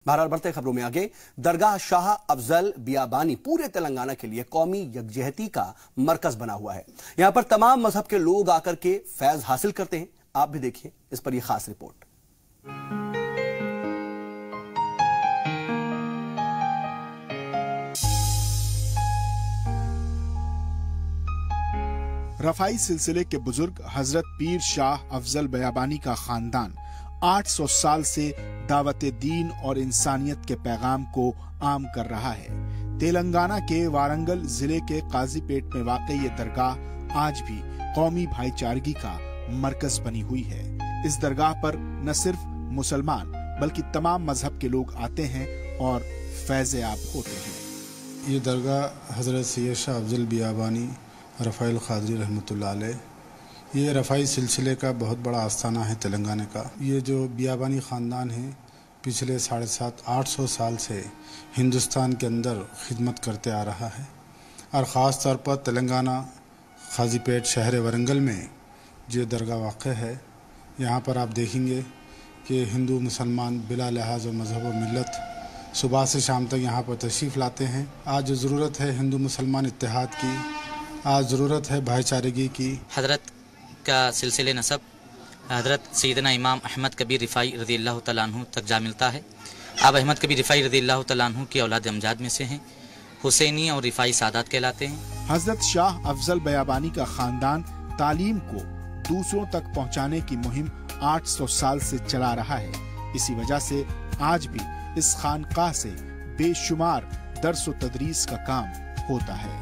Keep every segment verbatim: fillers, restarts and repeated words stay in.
बहरहाल बढ़ते खबरों में आगे, दरगाह शाह अफजल बियाबानी पूरे तेलंगाना के लिए कौमी यकजहती का मरकज बना हुआ है। यहां पर तमाम मजहब के लोग आकर के फैज हासिल करते हैं। आप भी देखिए इस पर यह खास रिपोर्ट। रफाई सिलसिले के बुजुर्ग हजरत पीर शाह अफजल बियाबानी का खानदान आठ सौ साल से दावत दीन और इंसानियत के पैगाम को आम कर रहा है। तेलंगाना के वारंगल जिले के काजीपेट में वाक़ई ये दरगाह आज भी कौमी भाईचारगी का मरकज बनी हुई है। इस दरगाह पर न सिर्फ मुसलमान बल्कि तमाम मजहब के लोग आते हैं और फैज़ याब होते हैं। ये दरगाह हजरत सैयद शाह अफजल बियाबानी रफ़ाइल क़ादरी रहमतुल्लाह अलैह, ये रफ़ाई सिलसिले का बहुत बड़ा आस्थाना है तेलंगाना का। ये जो बियाबानी ख़ानदान है पिछले साढ़े सात आठ सौ साल से हिंदुस्तान के अंदर खिदमत करते आ रहा है और ख़ास तौर पर तेलंगाना काजीपेट शहर वरंगल में जो दरगाह वाक़ है, यहाँ पर आप देखेंगे कि हिंदू मुसलमान बिला लिहाज और मज़हब व मिलत सुबह से शाम तक यहाँ पर तशरीफ़ लाते हैं। आज जो ज़रूरत है हिंदू मुसलमान इत्तेहाद की, आज ज़रूरत है भाईचारगी की। हज़रत का सिलसिले नसब हज़रत सैयदना इमाम अहमद कबीर रिफ़ाई रज़ी अल्लाह तआला अन्हु तक जा मिलता है। आप अहमद कबीर रिफ़ाई रज़ी अल्लाह तआला अन्हु की औलाद अमजाद में से हैं। हुसैनी और रिफ़ाई सादात कहलाते हैं। हज़रत शाह अफजल बियाबानी का खानदान तालीम को दूसरों तक पहुँचाने की मुहिम आठ सौ साल से चला रहा है। इसी वजह से आज भी इस खानकाह से बेशुमार दर्स व तदरीस का काम होता है।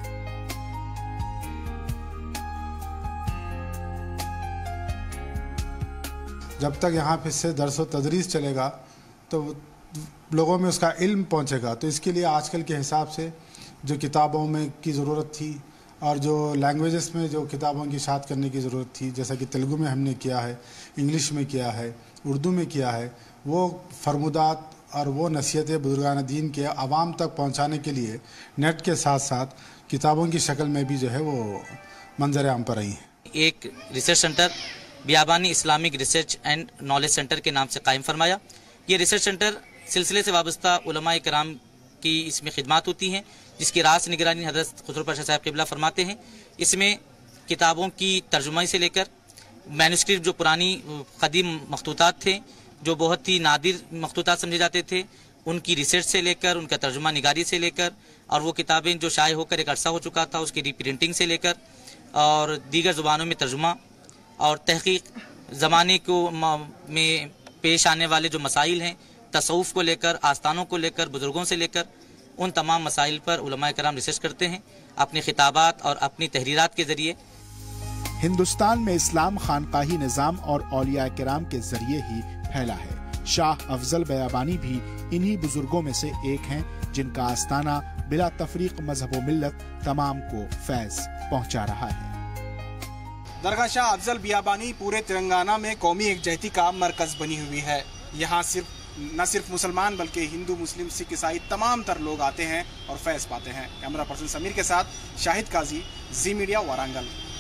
जब तक यहाँ पे से दर्स व तदरीस चलेगा तो लोगों में उसका इल्म पहुँचेगा। तो इसके लिए आजकल के हिसाब से जो किताबों में की ज़रूरत थी और जो लैंग्वेजेस में जो किताबों की इशाअत करने की ज़रूरत थी, जैसा कि तेलुगु में हमने किया है, इंग्लिश में किया है, उर्दू में किया है, वो फरमुदात और वो नसीहतें बुजुर्गान दीन के आवाम तक पहुँचाने के लिए नेट के साथ साथ किताबों की शक्ल में भी जो है वो मंजर आम पर आई हैं। एक research centre Biyabani Islamic research and knowledge centre के नाम से कायम फरमाया। ये रिसर्च सेंटर सिलसिले से वाबस्ता उलमाए कराम की इसमें खिदमत होती हैं, जिसकी रास निगरानी हज़रत खुसरो पाशा साहब क़िबला फरमाते हैं। इसमें किताबों की तर्जुमाई से लेकर मैन्युस्क्रिप्ट जो पुरानी कदीम मखतूतात थे, जो बहुत ही नादिर मखतूतात समझे जाते थे, उनकी रिसर्च से लेकर उनका तर्जुमा निगारी से लेकर और वो किताबें जो शाये होकर एक अरसा हो चुका था उसकी रीप्रिंटिंग से लेकर और दीगर ज़ुबानों में तर्जुमा और तहकीक, ज़माने को में पेश आने वाले जो मसाइल हैं, तसव्वुफ़ को लेकर, आस्थानों को लेकर, बुज़ुर्गों से लेकर उन तमाम मसाइल पर उलमाए कराम रिसर्च करते हैं अपने खिताबात और अपनी तहरीरात के ज़रिए। हिंदुस्तान में इस्लाम खानकाही निज़ाम और औलिया किराम के ज़रिए ही फैला है। शाह अफजल बियाबानी भी इन्हीं बुजुर्गों में से एक हैं जिनका आस्थाना बिला तफरीक मजहब व मिल्लत तमाम को फैज़ पहुँचा रहा है। दरगाह शाह अफजल बियाबानी पूरे तेलंगाना में कौमी यकजहती का मरकज बनी हुई है। यहाँ सिर्फ न सिर्फ मुसलमान बल्कि हिंदू, मुस्लिम, सिख, ईसाई तमाम तर लोग आते हैं और फैज़ पाते हैं। कैमरा पर्सन समीर के साथ शाहिद काजी, जी मीडिया, वारंगल।